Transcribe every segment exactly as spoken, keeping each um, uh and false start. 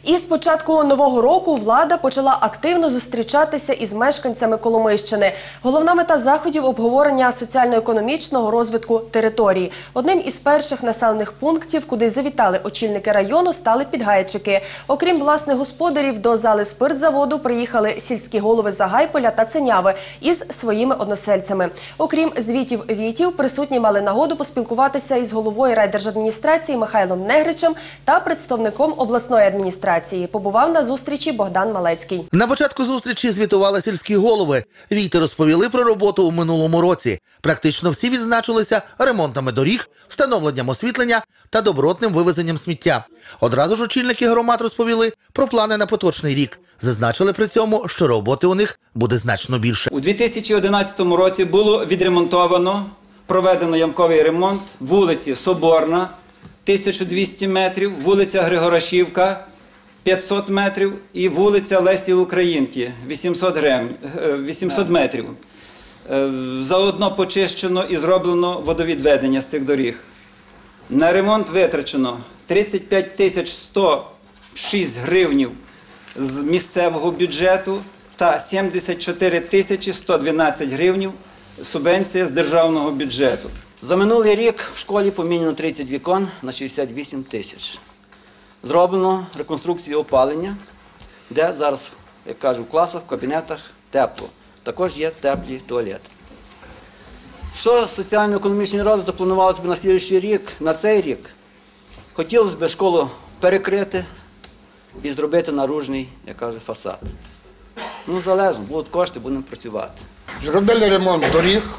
І з початку нового року влада почала активно зустрічатися із мешканцями Коломийщини. Головна мета заходів – обговорення соціально-економічного розвитку території. Одним із перших населених пунктів, куди завітали очільники району, стали Підгайчики. Окрім власних господарів, до зали спиртзаводу приїхали сільські голови Загайполя та Ценяви із своїми односельцями. Окрім звітів-вітів, присутні мали нагоду поспілкуватися із головою райдержадміністрації Михайлом Негричем та представником обласної адміністрації. Побував на зустрічі Богдан Малецький. На початку зустрічі звітували сільські голови. Війти розповіли про роботу у минулому році. Практично всі відзначилися ремонтами доріг, встановленням освітлення та добротним вивезенням сміття. Одразу ж очільники громад розповіли про плани на поточний рік. Зазначили при цьому, що роботи у них буде значно більше. У дві тисячі одинадцятому році було відремонтовано, проведено ямковий ремонт вулиці Соборна, тисяча двісті метрів, вулиця Григорашівка, п'ятсот метрів і вулиця Лесі Українки, вісімсот метрів. Заодно почищено і зроблено водовідведення з цих доріг. На ремонт витрачено тридцять п'ять тисяч сто шість гривнів з місцевого бюджету та сімдесят чотири тисячі сто дванадцять гривнів субвенція з державного бюджету. За минулий рік в школі поміняно тридцять вікон на шістдесят вісім тисяч. Зроблено реконструкцію опалення, де зараз, як кажу, в класах, в кабінетах тепло. Також є теплі туалети. Що соціально-економічний розвиток планувалося б на наступний рік, на цей рік? Хотілося б школу перекрити і зробити наружний, як кажу, фасад. Ну, залежно, будуть кошти, будемо працювати. Зробили ремонт доріг.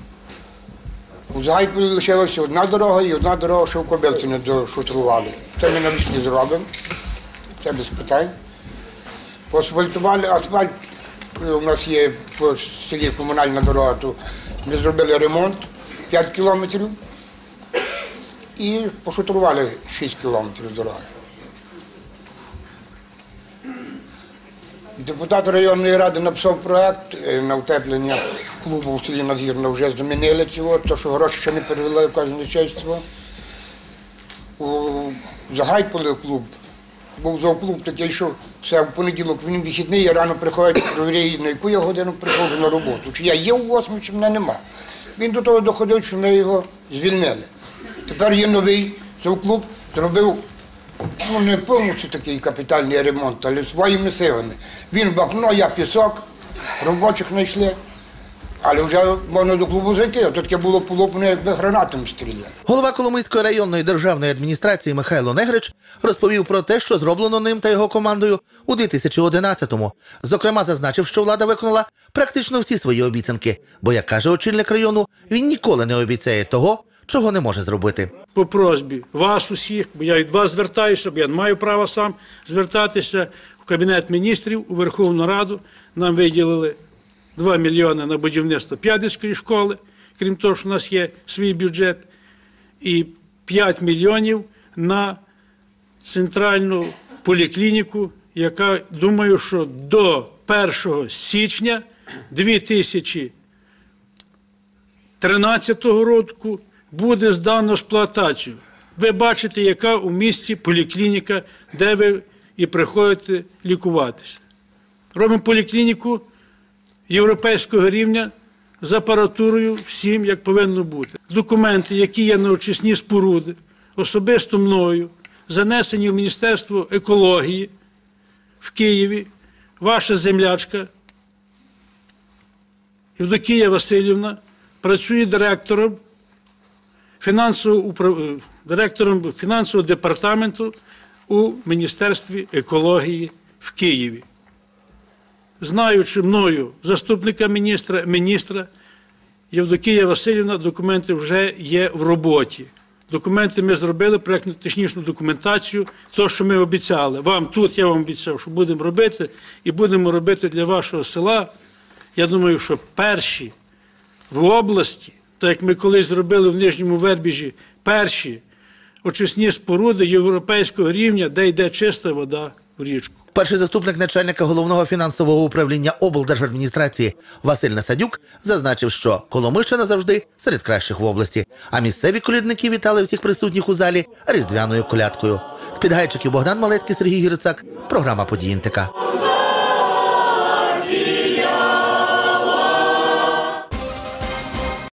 У Загайполі лишилася одна дорога і одна дорога, що в Кобилці не дошутрували. Це ми навесні зробимо, це без питань. Поасфальтували, асфальт, у нас є по селі комунальна дорога, то ми зробили ремонт п'ять кілометрів і пошутрували шість кілометрів дороги. Депутат районної ради написав проєкт на утеплення клубу в селі Надгірна, вже замінили цього, то що гроші ще не перевели в казначейство. У Загайполі клуб, був зооклуб такий, що це в понеділок, він вихідний, рано приходить, перевіряє, на яку я годину приходжу на роботу. Чи я є у восьмій, чи мене нема. Він до того доходив, що ми його звільнили. Тепер є новий зооклуб, зробив, ну, не повністю такий капітальний ремонт, але своїми силами. Він вапно, я пісок, робочих знайшли. Але вже можна до клубу зайти, а то таке було полопане, якби гранатами стріляли. Голова Коломийської районної державної адміністрації Михайло Негрич розповів про те, що зроблено ним та його командою у дві тисячі одинадцятому. Зокрема, зазначив, що влада виконала практично всі свої обіцянки. Бо, як каже очільник району, він ніколи не обіцяє того, чого не може зробити. По просьбі вас усіх, бо я від вас звертаюся, бо я не маю права сам звертатися в Кабінет міністрів, у Верховну Раду. Нам виділили два мільйони на будівництво П'ядицької школи, крім того, що у нас є свій бюджет, і п'ять мільйонів на центральну поліклініку, яка, думаю, що до першого січня дві тисячі тринадцятого року буде здано в експлуатацію. Ви бачите, яка у місті поліклініка, де ви і приходите лікуватися. Робимо поліклініку європейського рівня з апаратурою всім, як повинно бути. Документи, які є на очисні споруди, особисто мною, занесені в Міністерство екології в Києві, ваша землячка Євдокія Васильівна працює директором фінансового, директором фінансового департаменту у Міністерстві екології в Києві. Знаючи мною заступника міністра, міністра, Євдокія Васильівна, документи вже є в роботі. Документи ми зробили, проєктно-технічну документацію, то, що ми обіцяли. Вам тут, я вам обіцяв, що будемо робити, і будемо робити для вашого села. Я думаю, що перші в області, так як ми колись зробили в Нижньому Вербіжі, перші очисні споруди європейського рівня, де йде чиста вода в річку. Перший заступник начальника головного фінансового управління облдержадміністрації Василь Насадюк зазначив, що Коломийщина завжди серед кращих в області, а місцеві колядники вітали всіх присутніх у залі різдвяною колядкою. Підгайчиків Богдан Малецький, Сергій Гірицак. Програма «Події НТК».